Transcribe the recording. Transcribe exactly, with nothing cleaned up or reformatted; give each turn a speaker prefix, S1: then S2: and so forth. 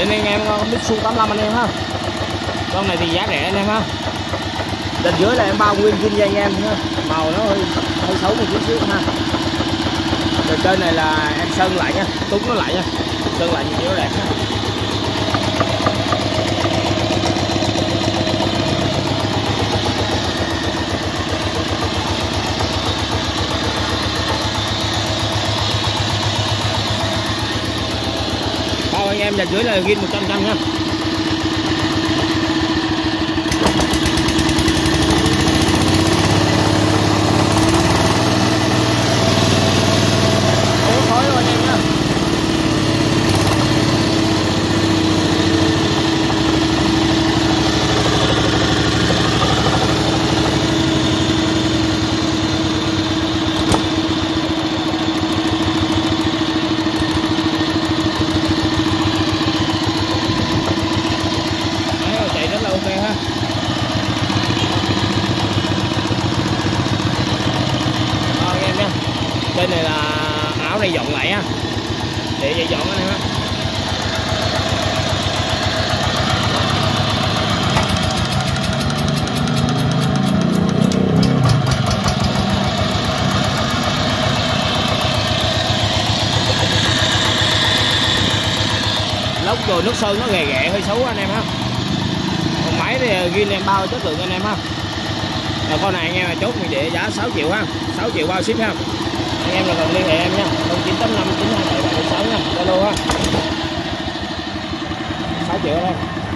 S1: Bên anh em Mitsubishi tám lăm anh em ha. Con này thì giá rẻ anh em ha. Bên dưới là em bao nguyên zin cho anh em ha. Màu nó hơi, hơi xấu một chút xíu ha. Bên trên này là em sơn lại nha, túng nó lại nha, sơn lại nhìn cho nó đẹp ha. Bao anh em là dưới là zin một trăm trăm nha. Bên này là áo này dọn lại á, để vậy dọn anh em á. Lốc rồi nước sơn nó ghè ghẹ hơi xấu anh em ha. Còn máy thì ghi em bao chất lượng anh em ha. Rồi con này anh em là chốt mình để giá sáu triệu ha, sáu triệu bao ship ha. Anh em là cần liên hệ em nha, không chín tám năm chín hai bảy bảy sáu nha, Zalo ha. sáu triệu thôi.